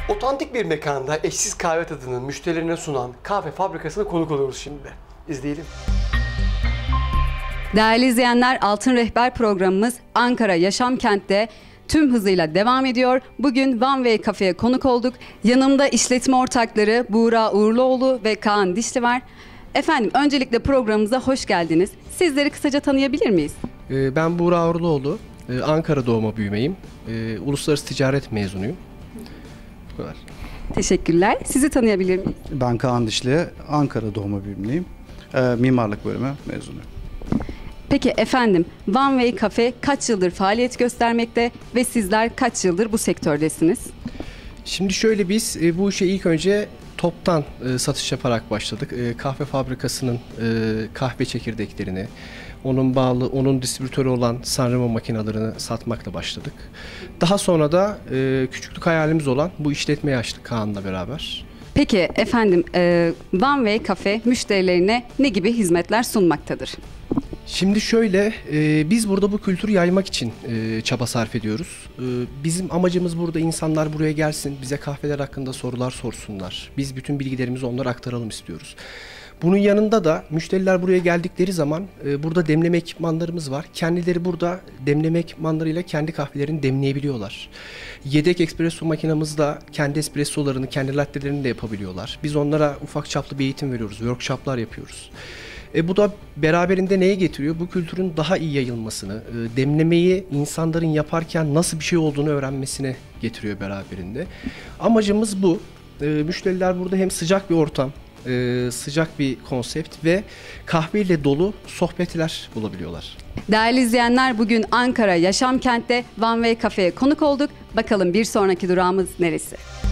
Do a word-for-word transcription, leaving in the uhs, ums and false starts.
Otantik bir mekanda eşsiz kahve tadını müşterilerine sunan kahve fabrikasına konuk oluyoruz şimdi. İzleyelim. Değerli izleyenler, Altın Rehber programımız Ankara Yaşam Kent'te tüm hızıyla devam ediyor. Bugün One Way Cafe'ye konuk olduk. Yanımda işletme ortakları Buğra Uğurluoğlu ve Kaan Dişli var. Efendim, öncelikle programımıza hoş geldiniz. Sizleri kısaca tanıyabilir miyiz? Ben Buğra Uğurluoğlu, Ankara doğma büyümeyim. Uluslararası ticaret mezunuyum. Bu kadar. Teşekkürler. Sizi tanıyabilir miyiz? Ben Kaan Dişli, Ankara doğma büyümlüyüm. Mimarlık bölümü mezunuyum. Peki efendim, One Way Cafe kaç yıldır faaliyet göstermekte ve sizler kaç yıldır bu sektördesiniz? Şimdi şöyle, biz bu işe ilk önce toptan satış yaparak başladık. Kahve fabrikasının kahve çekirdeklerini, onun bağlı, onun distribütörü olan Sanremo makinelerini satmakla başladık. Daha sonra da küçüklük hayalimiz olan bu işletmeyi açtık Kaan'la beraber. Peki efendim, One Way Cafe müşterilerine ne gibi hizmetler sunmaktadır? Şimdi şöyle, e, biz burada bu kültürü yaymak için e, çaba sarf ediyoruz. E, bizim amacımız burada insanlar buraya gelsin, bize kahveler hakkında sorular sorsunlar. Biz bütün bilgilerimizi onlara aktaralım istiyoruz. Bunun yanında da müşteriler buraya geldikleri zaman e, burada demleme ekipmanlarımız var. Kendileri burada demleme ekipmanlarıyla kendi kahvelerini demleyebiliyorlar. Yedek espresso makinamızda kendi espressolarını, kendi lattelerini de yapabiliyorlar. Biz onlara ufak çaplı bir eğitim veriyoruz, workshoplar yapıyoruz. E bu da beraberinde neye getiriyor? Bu kültürün daha iyi yayılmasını, e, demlemeyi insanların yaparken nasıl bir şey olduğunu öğrenmesini getiriyor beraberinde. Amacımız bu. E, müşteriler burada hem sıcak bir ortam, e, sıcak bir konsept ve kahveyle dolu sohbetler bulabiliyorlar. Değerli izleyenler, bugün Ankara Yaşam Kent'te One Way Cafe'ye konuk olduk. Bakalım bir sonraki durağımız neresi?